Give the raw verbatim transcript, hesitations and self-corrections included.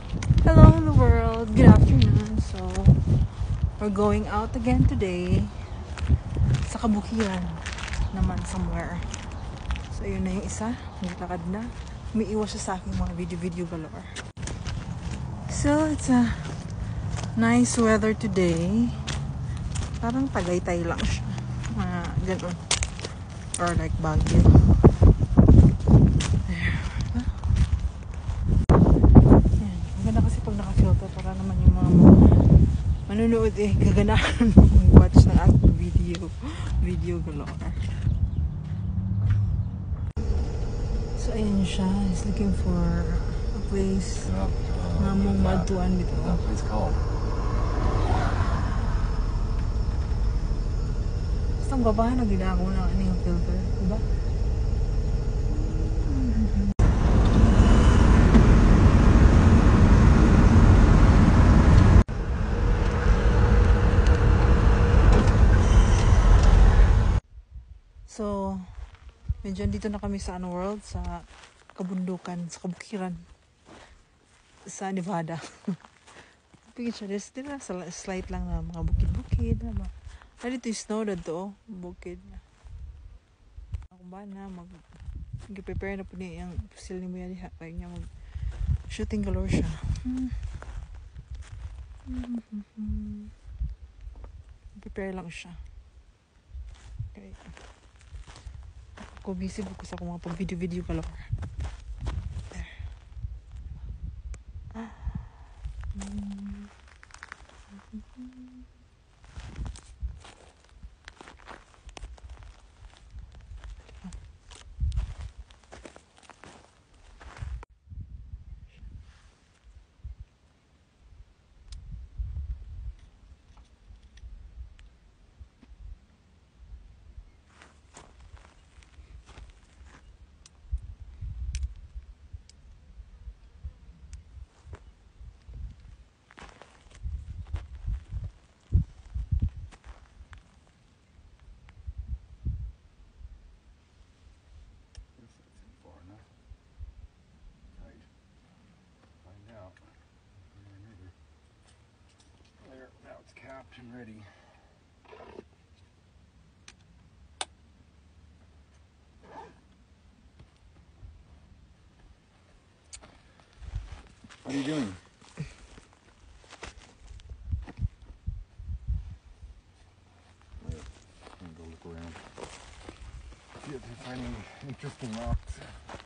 Hello in the world, good afternoon. So, we're going out again today sa kabukiran naman somewhere. So, yun na yung isa, naglalakad na. Umiiwas siya sa aking mga video-video galore. So, it's a nice weather today. Parang Tagaytay lang siya. Mga ganun. Or like Baguio. Maganda kasi pag naka-filter para naman yung mga manunood eh gaganahan mag-watch ng aking video video galore. So ayun siya, he's looking for a place nga mong maduan dito. That place called? Basta ang babahan na ginagawa ng ano yung filter, diba? So, medyo dito na kami sa ano world, sa kabundukan, sa kabukiran, sa Nevada. Picture this, din na, slight lang na mga bukid-bukid. Diba? Ah, dito yung snow na to, bukid. Ako ba na, mag, mag-prepare na po niya yung pusil ni mo yan, kaya niya mag-shooting galore siya. Hmm. Mm-hmm. Prepare lang siya. Okay. Ako busy ko sa akong mga pag-video-video galore. There. Ah. Mm. Mm-hmm. Capped and ready. What are you doing? I'm gonna go look around. See if there's any interesting rocks.